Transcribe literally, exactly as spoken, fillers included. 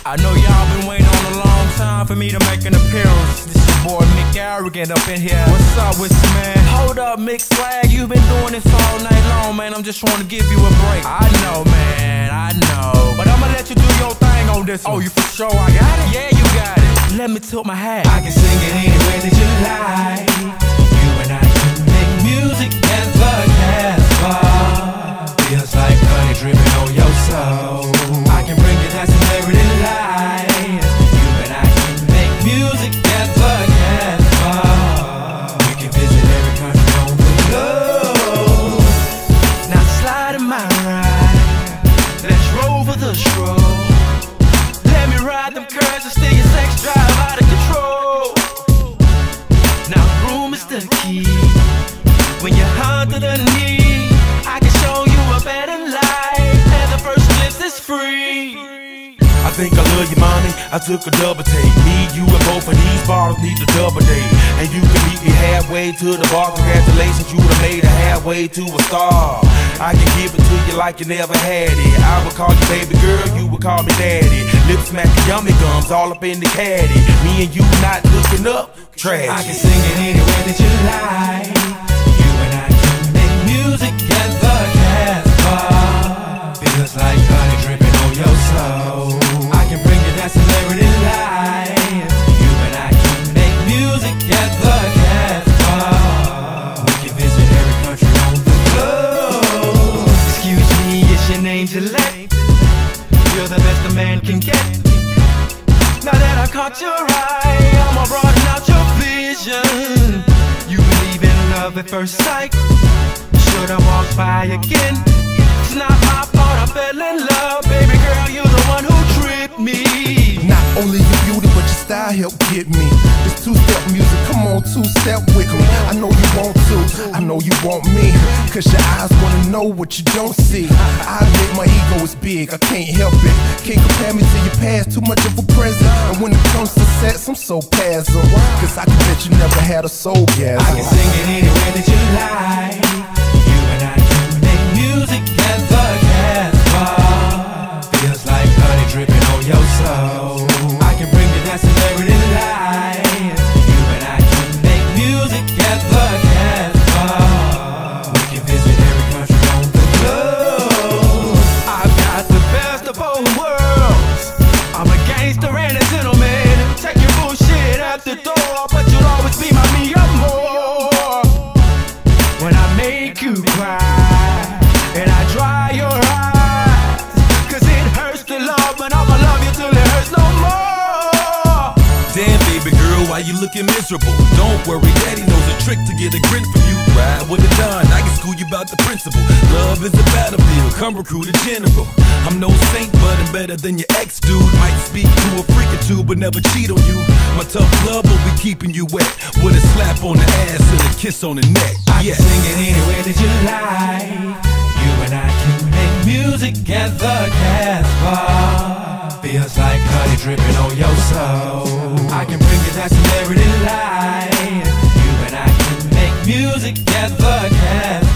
I know y'all been waiting on a long time for me to make an appearance. This your boy Mick Arrogant up in here. What's up with you, man? Hold up, Mick Swag, you've been doing this all night long, man. I'm just trying to give you a break. I know, man, I know, but I'ma let you do your thing on this one. Oh, you for sure? I got it? Yeah, you got it. Let me tilt my hat. I can sing it any way that you like. You and I can make music and the Casbah. Feels like honey dripping on your soul. I can bring you that celebrity life. You and I can make music and the Casbah. We can visit every country on the globe. Now slide in my ride. Let's roll for the stroll. Let me ride them curves and steer your sex drive out of control. Now room is the key. When you're hard to the knee, I can show you a better life, and the first glimpse is free. I think I love you, mommy. I took a double take. Me, you, and both of these bottles need a double date. And you can meet me halfway to the bar. Congratulations, you would've made it halfway to a star. I can give it to you like you never had it. I would call you baby girl, you would call me daddy. Lip smacking yummy gums all up in the caddy. Me and you not looking up, trash. I can sing it any way that you like. You and I can make music and the Casbah. Feels like honey dripping on your soul. I can bring you that celebrity life. You and I can make music and the Casbah. We can visit every country on the globe. Excuse me, is your name Gillette? You're the best a man can get. Now that I caught your eye, I'ma broaden out your vision. You believe in love at first sight. Should I walk by again? It's not my fault I fell in love. Baby girl, you're the one who tripped me. Not only your beauty, but your style helped get me. This two-step music, come on, two-step with me. I know you want to, I know you want me. Cause your eyes wanna know what you don't see. I admit my ego is big, I can't help it. Can't compare me to your past, too much of a present. And when it comes to sex, I'm so passive. Cause I can bet you never had a soul gasm. I can sing it any way that you like. You and I can make music and the Casbah. Feels like honey dripping on your soul. I can bring you that celebrity life. You and I can make music and the Casbah. We can visit every country on the globe. I've got the best of both worlds. I'm a gangster and a gentleman. Take your bullshit at the door, but you'll always be my me more. When I make you cry and I dry your eyes, cause it hurts to love, but I'ma love you till it hurts no more. Damn, baby girl, why you looking miserable? Don't worry, daddy knows a trick to get a grin from you. Ride with a Don, I can school you about the principle. Love is a battlefield, come recruit a general. I'm no saint, but I'm better than your ex, dude. Might speak to a freak or two, but never cheat on you. My tough love will be keeping you wet, with a slap on the ass and a kiss on the neck. I yes. can sing it any way that you like. You and I can make music and the Casbah. Feels like honey dripping on your soul. I can bring you that celebrity life. You and I can make music and the Casbah.